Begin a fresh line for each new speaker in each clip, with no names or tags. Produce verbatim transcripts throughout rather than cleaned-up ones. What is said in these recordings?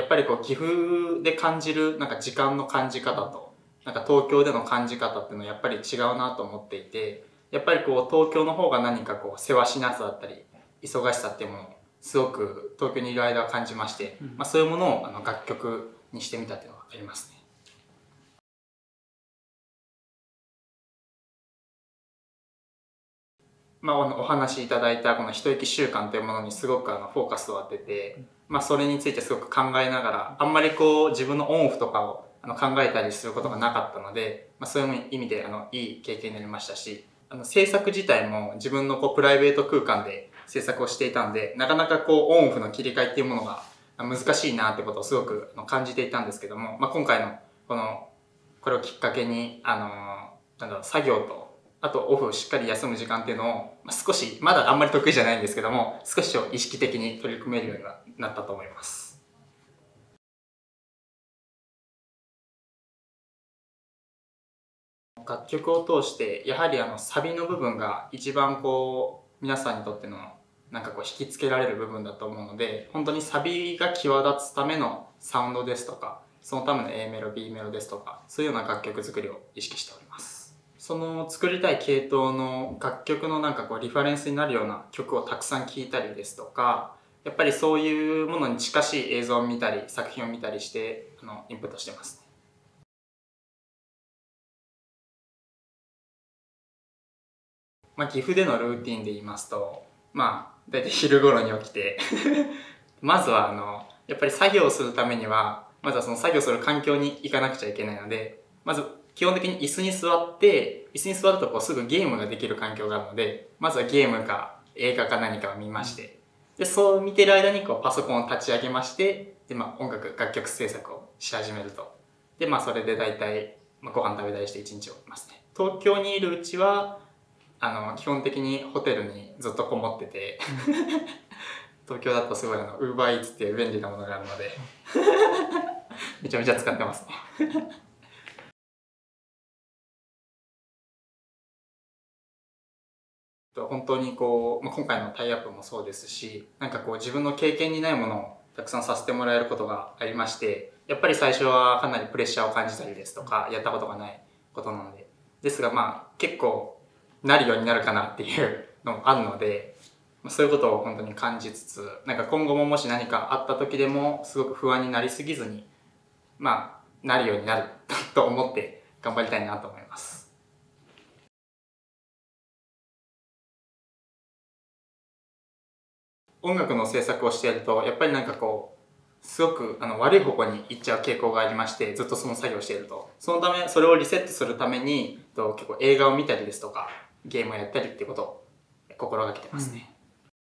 ぱりこう岐阜で感じるなんか時間の感じ方となんか東京での感じ方っていうのはやっぱり違うなと思っていて、やっぱりこう東京の方が何かこうせわしなさだったり忙しさっていうものをすごく東京にいる間は感じまして、うん、まあ、そういうものをあの楽曲にしてみたっていうのがありますね。まあ、お話しいただいたこの一息習慣というものにすごくあのフォーカスを当てて、まあ、それについてすごく考えながら、あんまりこう自分のオンオフとかをあの考えたりすることがなかったので、まあ、そういう意味であのいい経験になりましたし、あの制作自体も自分のこうプライベート空間で制作をしていたんで、なかなかこうオンオフの切り替えっていうものが難しいなってことをすごく感じていたんですけども、まあ、今回のこのこれをきっかけにあのなんだろう作業とあとオフをしっかり休む時間っていうのを少しまだあんまり得意じゃないんですけども、少し意識的に取り組めるようになったと思います。楽曲を通してやはりあのサビの部分が一番こう皆さんにとってのなんかこう引きつけられる部分だと思うので、本当にサビが際立つためのサウンドですとか、そのための A メロ B メロですとか、そういうような楽曲作りを意識しております。その作りたい系統の楽曲のなんかこうリファレンスになるような曲をたくさん聴いたりですとか、やっぱりそういうものに近しい映像を見たり作品を見たりしてあのインプットしてますね。まあ、岐阜でのルーティンで言いますと、まあ大体昼頃に起きてまずはあのやっぱり作業をするためにはまずはその作業する環境に行かなくちゃいけないので、まず基本的に椅子に座って椅子に座るとこうすぐゲームができる環境があるので、まずはゲームか映画か何かを見まして、でそう見てる間にこうパソコンを立ち上げまして、で、まあ、音楽楽曲制作をし始めると。でまあそれで大体、まあ、ご飯食べたりして一日を終えますね。東京にいるうちはあの基本的にホテルにずっとこもってて東京だとすごいあの ウーバーイーツ っていう便利なものがあるのでめちゃめちゃ使ってますね本当にこう、まあ、今回のタイアップもそうですし、なんかこう自分の経験にないものをたくさんさせてもらえることがありまして、やっぱり最初はかなりプレッシャーを感じたりですとか、やったことがないことなので、ですがまあ結構なるようになるかなっていうのもあるので、そういうことを本当に感じつつ、なんか今後ももし何かあった時でもすごく不安になりすぎずに、まあなるようになると思って頑張りたいなと思います。音楽の制作をしているとやっぱりなんかこうすごくあの悪い方向に行っちゃう傾向がありまして、ずっとその作業をしているとそのためそれをリセットするためにと結構映画を見たりですとかゲームをやったりっていうことを心がけてますね、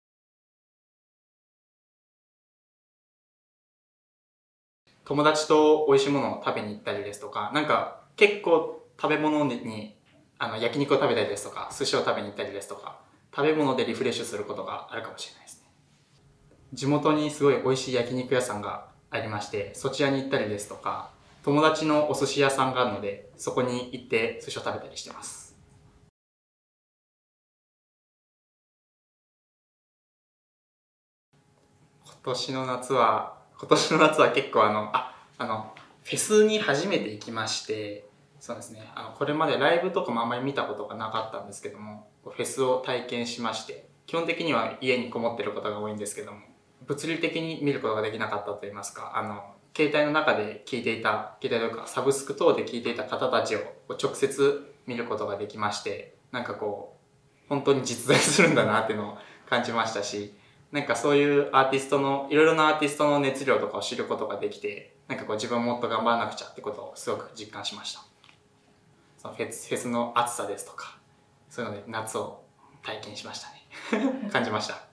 うん、友達と美味しいものを食べに行ったりですとか、なんか結構食べ物にあの焼肉を食べたりですとか寿司を食べに行ったりですとか、食べ物でリフレッシュすることがあるかもしれないですね。地元にすごい美味しい焼肉屋さんがありまして、そちらに行ったりですとか、友達のお寿司屋さんがあるのでそこに行って寿司を食べたりしてます。今年の夏は今年の夏は結構あのああのフェスに初めて行きまして、そうですね、あのこれまでライブとかもあんまり見たことがなかったんですけども、フェスを体験しまして、基本的には家にこもってることが多いんですけども、物理的に見ることができなかったといいますか、あの携帯の中で聴いていた携帯とかサブスク等で聴いていた方たちを直接見ることができまして、なんかこう本当に実在するんだなっていうのを感じましたし、なんかそういうアーティストのいろいろなアーティストの熱量とかを知ることができて、なんかこう自分もっと頑張らなくちゃってことをすごく実感しました。そのフェス、フェスの暑さですとかそういうので夏を体験しましたね感じました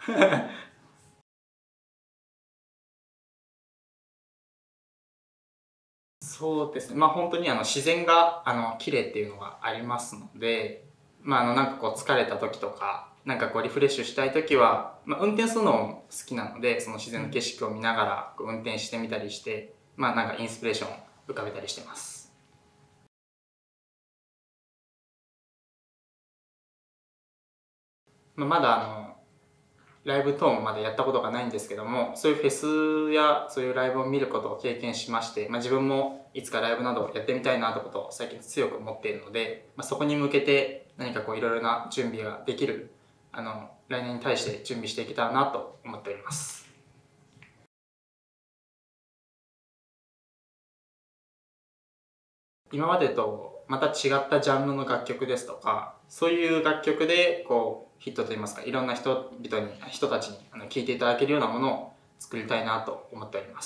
そうですね、まあ本当にあの自然があの綺麗っていうのがありますので、まああのなんかこう疲れた時とかなんかこうリフレッシュしたい時は、まあ、運転するのも好きなので、その自然の景色を見ながらこう運転してみたりして、まあなんかインスピレーションを浮かべたりしてます。まあ、まだあのライブ等もまだやったことがないんですけども、そういうフェスやそういうライブを見ることを経験しまして、まあ、自分もいつかライブなどをやってみたいなということを最近強く思っているので、まあ、そこに向けて何かこういろいろな準備ができる、あの来年に対して準備していけたらなと思っております。今までとまた違ったジャンルの楽曲ですとか、そういう楽曲でこうヒットといいますか、いろんな人々に人たちにあの聴いていただけるようなものを作りたいなと思っております。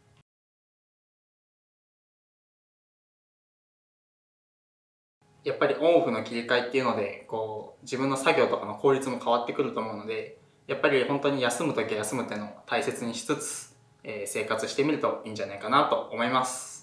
やっぱりオンオフの切り替えっていうのでこう自分の作業とかの効率も変わってくると思うので、やっぱり本当に休む時は休むっていうのを大切にしつつ、えー生活してみるといいんじゃないかなと思います。